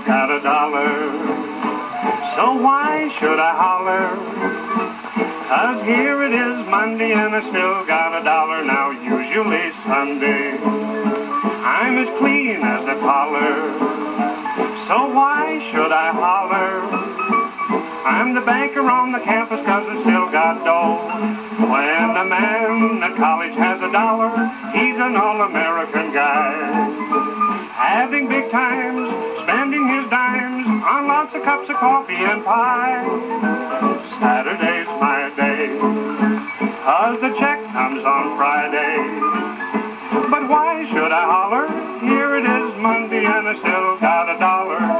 got a dollar. So why should I holler? 'Cause here it is Monday and I still got a dollar. Now usually Sunday I'm as clean as a collar. So why should I holler? I'm the banker on the campus 'cause I still got dough. When a man at college has a dollar, he's an all-American guy. Having big times, spending his dimes on lots of cups of coffee and pie. Saturday's my day, 'cause the check comes on Friday. But why should I holler? Here it is Monday and I still got a dollar.